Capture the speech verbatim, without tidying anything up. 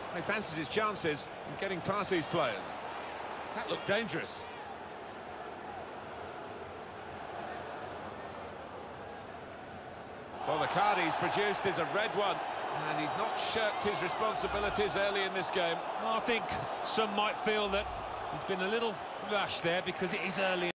He fancies his chances in getting past these players. That looked dangerous. Well, the card he's produced is a red one, and he's not shirked his responsibilities early in this game. I think some might feel that he's been a little rash there because it is early.